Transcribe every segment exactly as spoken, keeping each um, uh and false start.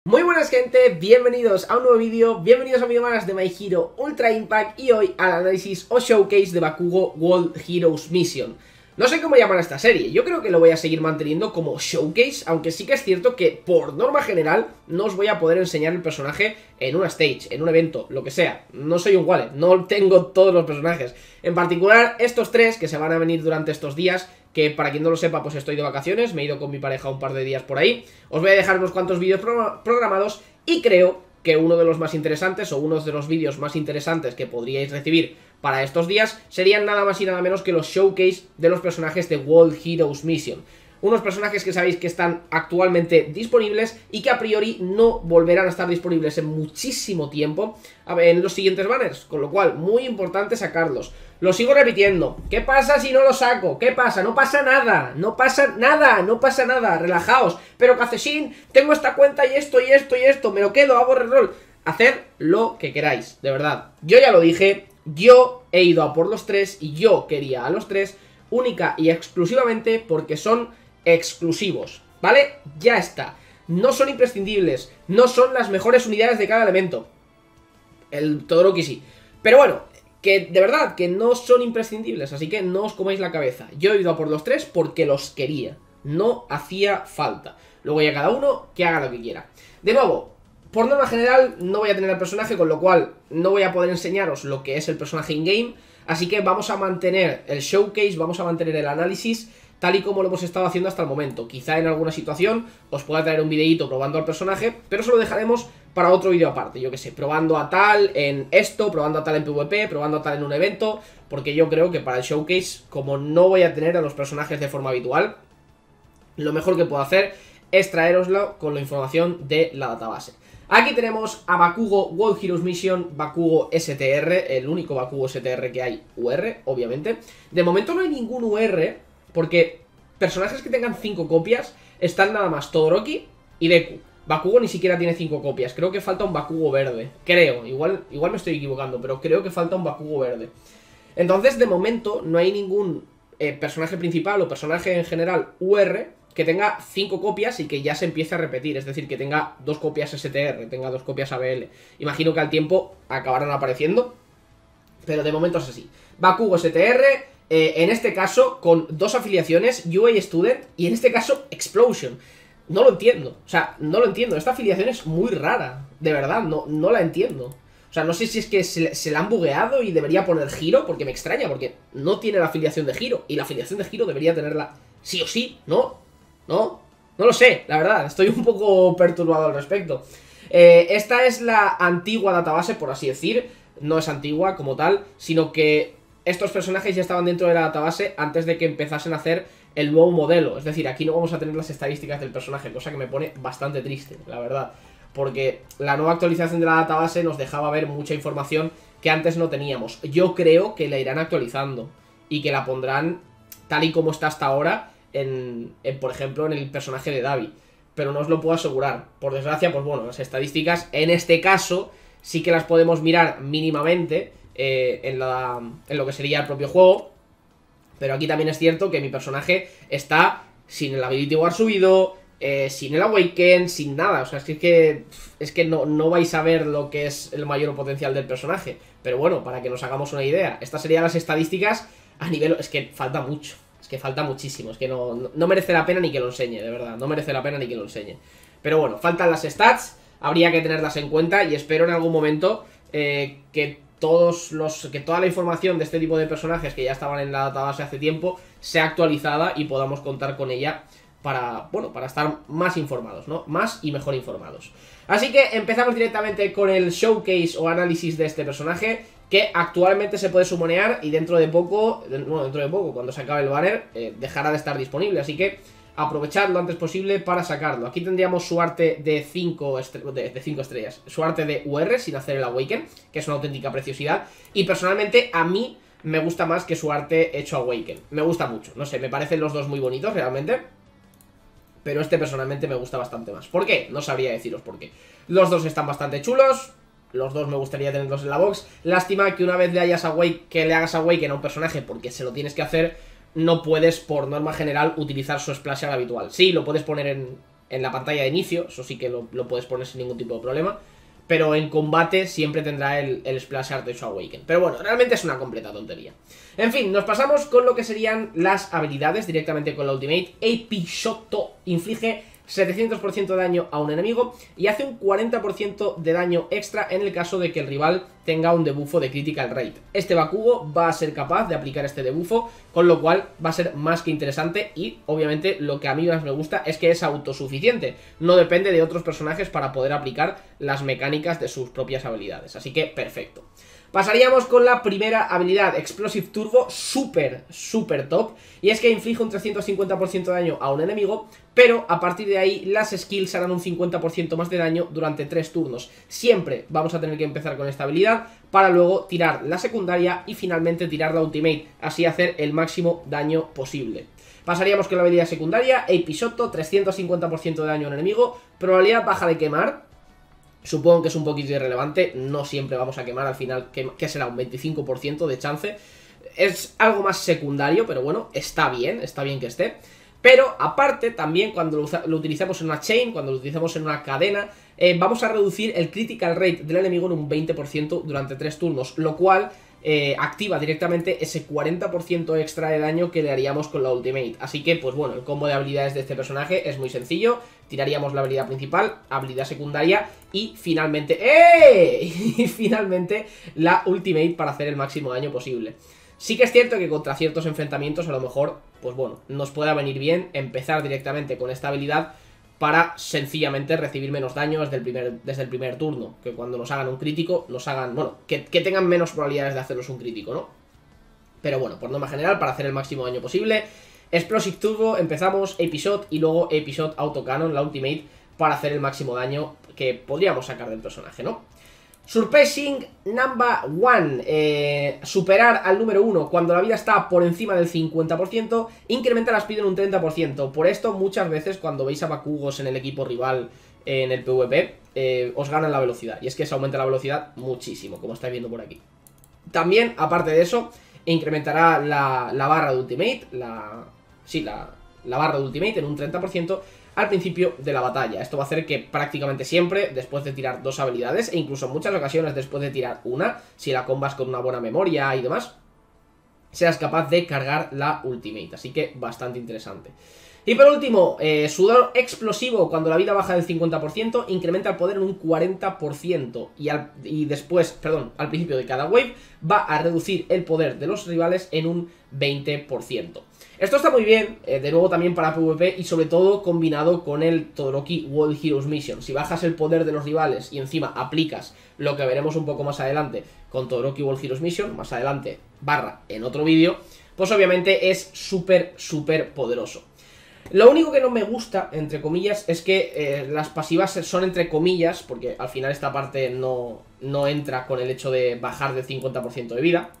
Muy buenas gente, bienvenidos a un nuevo vídeo, bienvenidos a un vídeo más de My Hero Ultra Impact y hoy al análisis o showcase de Bakugo World Heroes Mission. No sé cómo llamar a esta serie, yo creo que lo voy a seguir manteniendo como showcase, aunque sí que es cierto que por norma general no os voy a poder enseñar el personaje en una stage, en un evento, lo que sea. No soy un wallet, no tengo todos los personajes. En particular estos tres que se van a venir durante estos días, que para quien no lo sepa pues estoy de vacaciones, me he ido con mi pareja un par de días por ahí. Os voy a dejar unos cuantos vídeos pro programados y creo que uno de los más interesantes o uno de los vídeos más interesantes que podríais recibir para estos días serían nada más y nada menos que los showcase de los personajes de World Heroes Mission. Unos personajes que sabéis que están actualmente disponibles y que a priori no volverán a estar disponibles en muchísimo tiempo en los siguientes banners, con lo cual muy importante sacarlos. Lo sigo repitiendo, ¿qué pasa si no lo saco? ¿Qué pasa? No pasa nada, no pasa nada, no pasa nada, relajaos. Pero Kaceshin, tengo esta cuenta y esto y esto y esto, me lo quedo, hago reroll. Haced lo que queráis, de verdad. Yo ya lo dije, yo he ido a por los tres y yo quería a los tres única y exclusivamente porque son exclusivos, ¿vale? Ya está. No son imprescindibles, no son las mejores unidades de cada elemento. El Todoroki sí. Pero bueno, que de verdad, que no son imprescindibles, así que no os comáis la cabeza. Yo he ido a por los tres porque los quería, no hacía falta. Luego ya cada uno que haga lo que quiera. De nuevo, por norma general no voy a tener el personaje, con lo cual no voy a poder enseñaros lo que es el personaje in-game. Así que vamos a mantener el showcase, vamos a mantener el análisis tal y como lo hemos estado haciendo hasta el momento. Quizá en alguna situación os pueda traer un videíto probando al personaje, pero eso lo dejaremos para otro vídeo aparte, yo que sé, probando a tal en esto, probando a tal en PvP, probando a tal en un evento, porque yo creo que para el showcase, como no voy a tener a los personajes de forma habitual, lo mejor que puedo hacer es traeroslo con la información de la database. Aquí tenemos a Bakugo World Heroes Mission, Bakugo S T R, el único Bakugo S T R que hay U R, obviamente. De momento no hay ningún U R, porque personajes que tengan cinco copias están nada más Todoroki y Deku. Bakugo ni siquiera tiene cinco copias, creo que falta un Bakugo verde, creo, igual, igual me estoy equivocando, pero creo que falta un Bakugo verde. Entonces de momento no hay ningún eh, personaje principal o personaje en general U R que tenga cinco copias y que ya se empiece a repetir, es decir, que tenga dos copias S T R, tenga dos copias A B L. Imagino que al tiempo acabarán apareciendo, pero de momento es así. Bakugo S T R, eh, en este caso con dos afiliaciones, U A Student y en este caso Explosion. No lo entiendo, o sea, no lo entiendo, esta afiliación es muy rara, de verdad, no, no la entiendo. O sea, no sé si es que se, se la han bugueado y debería poner Giro, porque me extraña, porque no tiene la afiliación de Giro, y la afiliación de Giro debería tenerla sí o sí, ¿no? ¿No? No lo sé, la verdad, estoy un poco perturbado al respecto. Eh, esta es la antigua database, por así decir, no es antigua como tal, sino que estos personajes ya estaban dentro de la database antes de que empezasen a hacer el nuevo modelo. Es decir, aquí no vamos a tener las estadísticas del personaje, cosa que me pone bastante triste, la verdad, porque la nueva actualización de la database nos dejaba ver mucha información que antes no teníamos. Yo creo que la irán actualizando y que la pondrán tal y como está hasta ahora en, en por ejemplo, en el personaje de Dabi, pero no os lo puedo asegurar. Por desgracia, pues bueno, las estadísticas en este caso sí que las podemos mirar mínimamente eh, en, la, en lo que sería el propio juego. Pero aquí también es cierto que mi personaje está sin el Ability War subido, eh, sin el Awaken, sin nada. O sea, es que, es que, es que no, no vais a ver lo que es el mayor potencial del personaje. Pero bueno, para que nos hagamos una idea, estas serían las estadísticas a nivel... Es que falta mucho, es que falta muchísimo. Es que no, no, no merece la pena ni que lo enseñe, de verdad. No merece la pena ni que lo enseñe. Pero bueno, faltan las stats, habría que tenerlas en cuenta y espero en algún momento eh, que... Todos los, que toda la información de este tipo de personajes que ya estaban en la database hace tiempo sea actualizada y podamos contar con ella para, bueno, para estar más informados, ¿no? Más y mejor informados. Así que empezamos directamente con el showcase o análisis de este personaje, que actualmente se puede sumonear y dentro de poco, bueno, dentro de poco, cuando se acabe el banner, eh, dejará de estar disponible, así que aprovechad lo antes posible para sacarlo. Aquí tendríamos su arte de cinco de, de cinco estrellas, su arte de U R sin hacer el Awaken, que es una auténtica preciosidad. Y personalmente a mí me gusta más que su arte hecho Awaken. Me gusta mucho, no sé, me parecen los dos muy bonitos realmente, pero este personalmente me gusta bastante más. ¿Por qué? No sabría deciros por qué. Los dos están bastante chulos, los dos me gustaría tenerlos en la box. Lástima que una vez le, hayas awake, que le hagas Awaken a un personaje, porque se lo tienes que hacer, no puedes por norma general utilizar su splash habitual. Sí, lo puedes poner en, en la pantalla de inicio, eso sí que lo, lo puedes poner sin ningún tipo de problema. Pero en combate siempre tendrá el, el Splash Art de su Awaken. Pero bueno, realmente es una completa tontería. En fin, nos pasamos con lo que serían las habilidades directamente con la Ultimate. A P Shoto inflige setecientos por ciento de daño a un enemigo y hace un cuarenta por ciento de daño extra en el caso de que el rival tenga un debuffo de Critical Rate. Este Bakugo va a ser capaz de aplicar este debuffo, con lo cual va a ser más que interesante y obviamente lo que a mí más me gusta es que es autosuficiente, no depende de otros personajes para poder aplicar las mecánicas de sus propias habilidades, así que perfecto. Pasaríamos con la primera habilidad, Explosive Turbo, súper, súper top. Y es que inflige un trescientos cincuenta por ciento de daño a un enemigo, pero a partir de ahí las skills harán un cincuenta por ciento más de daño durante tres turnos. Siempre vamos a tener que empezar con esta habilidad para luego tirar la secundaria y finalmente tirar la ultimate, así hacer el máximo daño posible. Pasaríamos con la habilidad secundaria, A P Shoto, trescientos cincuenta por ciento de daño a un enemigo, probabilidad baja de quemar. Supongo que es un poquito irrelevante, no siempre vamos a quemar, al final, que, que será un veinticinco por ciento de chance. Es algo más secundario, pero bueno, está bien, está bien que esté. Pero aparte, también cuando lo, lo utilicemos en una chain, cuando lo utilicemos en una cadena, eh, vamos a reducir el critical rate del enemigo en un veinte por ciento durante tres turnos, lo cual eh, activa directamente ese cuarenta por ciento extra de daño que le haríamos con la ultimate. Así que, pues bueno, el combo de habilidades de este personaje es muy sencillo. Tiraríamos la habilidad principal, habilidad secundaria y finalmente... ¡eh! Y finalmente la ultimate para hacer el máximo daño posible. Sí que es cierto que contra ciertos enfrentamientos a lo mejor, pues bueno, nos pueda venir bien empezar directamente con esta habilidad para sencillamente recibir menos daño desde el primer, desde el primer turno. Que cuando nos hagan un crítico, nos hagan... Bueno, que, que tengan menos probabilidades de hacernos un crítico, ¿no? Pero bueno, por norma general, para hacer el máximo daño posible... Explosive Turbo, empezamos A P Shot y luego A P Shot Autocannon, la Ultimate, para hacer el máximo daño que podríamos sacar del personaje, ¿no? Surpassing Number One, eh, superar al número uno cuando la vida está por encima del cincuenta por ciento, incrementa la speed en un treinta por ciento. Por esto muchas veces cuando veis a Bakugos en el equipo rival en el PvP, eh, os ganan la velocidad, y es que se aumenta la velocidad muchísimo, como estáis viendo por aquí. También, aparte de eso, incrementará la, la barra de Ultimate, la... Sí, la, la barra de Ultimate en un treinta por ciento al principio de la batalla. Esto va a hacer que prácticamente siempre, después de tirar dos habilidades, e incluso en muchas ocasiones después de tirar una, si la combas con una buena memoria y demás, seas capaz de cargar la Ultimate. Así que bastante interesante. Y por último, eh, sudor explosivo, cuando la vida baja del cincuenta por ciento, incrementa el poder en un cuarenta por ciento. Y, al, y después, perdón, al principio de cada wave, va a reducir el poder de los rivales en un veinte por ciento. Esto está muy bien, eh, de nuevo también para PvP y sobre todo combinado con el Todoroki World Heroes Mission. Si bajas el poder de los rivales y encima aplicas lo que veremos un poco más adelante con Todoroki World Heroes Mission, más adelante, barra en otro vídeo, pues obviamente es súper, súper poderoso. Lo único que no me gusta, entre comillas, es que eh, las pasivas son entre comillas, porque al final esta parte no, no entra con el hecho de bajar del cincuenta por ciento de vida,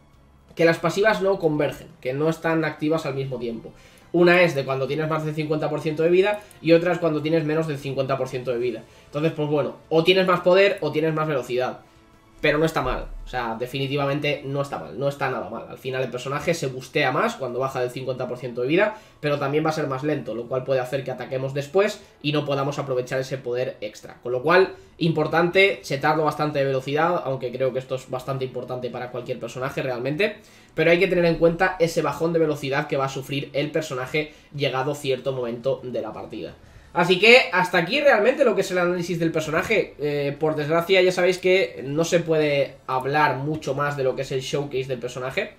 que las pasivas no convergen, que no están activas al mismo tiempo. Una es de cuando tienes más del cincuenta por ciento de vida y otra es cuando tienes menos del cincuenta por ciento de vida. Entonces, pues bueno, o tienes más poder o tienes más velocidad. Pero no está mal, o sea, definitivamente no está mal, no está nada mal. Al final el personaje se bustea más cuando baja del cincuenta por ciento de vida, pero también va a ser más lento, lo cual puede hacer que ataquemos después y no podamos aprovechar ese poder extra. Con lo cual, importante, setarlo bastante de velocidad, aunque creo que esto es bastante importante para cualquier personaje realmente. Pero hay que tener en cuenta ese bajón de velocidad que va a sufrir el personaje llegado cierto momento de la partida. Así que hasta aquí realmente lo que es el análisis del personaje. eh, Por desgracia ya sabéis que no se puede hablar mucho más de lo que es el showcase del personaje,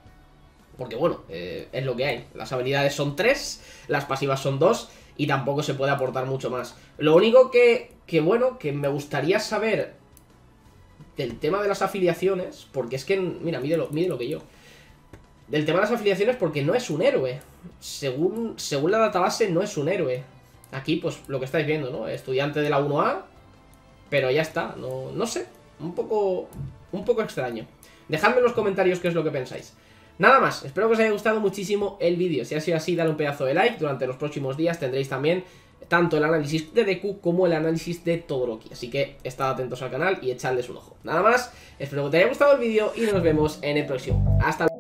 porque bueno, eh, es lo que hay. Las habilidades son tres, las pasivas son dos y tampoco se puede aportar mucho más. Lo único que, que bueno, que me gustaría saber del tema de las afiliaciones, porque es que, mira, mídelo, mídelo que yo. Del tema de las afiliaciones porque no es un héroe. Según, según la database no es un héroe. Aquí, pues, lo que estáis viendo, ¿no? Estudiante de la uno A, pero ya está, no, no sé, un poco, un poco extraño. Dejadme en los comentarios qué es lo que pensáis. Nada más, espero que os haya gustado muchísimo el vídeo. Si ha sido así, dale un pedazo de like. Durante los próximos días tendréis también tanto el análisis de Deku como el análisis de Todoroki. Así que estad atentos al canal y echadles un ojo. Nada más, espero que te haya gustado el vídeo y nos vemos en el próximo. Hasta luego.